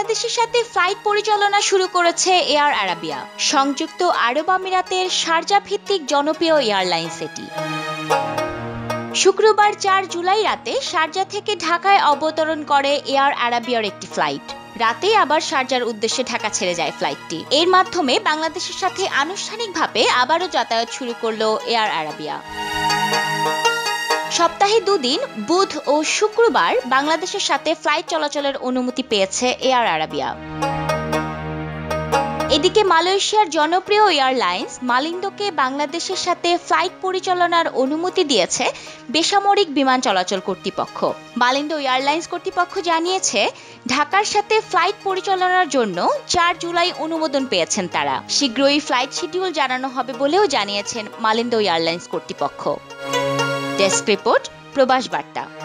বাংলাদেশের সাথে ফ্লাইট পরিচালনা শুরু করেছে এয়ার আরাবিয়া, সংযুক্ত আরব আমিরাতের শারজা ভিত্তিক জনপ্রিয় এয়ারলাইন্স এটি। শুক্রবার 4 জুলাই রাতে শারজা থেকে ঢাকায় অবতরণ করে এয়ার আরাবিয়ার একটি ফ্লাইট। রাতেই আবার শারজার উদ্দেশ্যে ঢাকা ছেড়ে যায় ফ্লাইটটি। এর মাধ্যমে বাংলাদেশের সাথে আনুষ্ঠানিকভাবে আবারও যাতায়াত শুরু করলো এয়ার আরাবিয়া। সপ্তাহে 2 দিন বুধ ও শুক্রবার বাংলাদেশের সাথে ফ্লাইট চলাচলের অনুমতি পেয়েছে এয়ার আরাবিয়া। এদিকে মালয়েশিয়ার জনপ্রিয় এয়ারলাইন্স মালিন্দোকে বাংলাদেশের সাথে ফ্লাইট পরিচালনার অনুমতি দিয়েছে বেসামরিক বিমান চলাচল কর্তৃপক্ষ। মালিন্দো এয়ারলাইন্স কর্তৃপক্ষ জানিয়েছে, ঢাকার সাথে ফ্লাইট পরিচালনার জন্য 4 জুলাই অনুমোদন পেয়েছেন তারা। শীঘ্রই ফ্লাইট শিডিউল জানানো হবে বলেও জানিয়েছেন মালিন্দো এয়ারলাইন্স কর্তৃপক্ষ। ডেস্ক রিপোর্ট, প্রবাস বার্তা।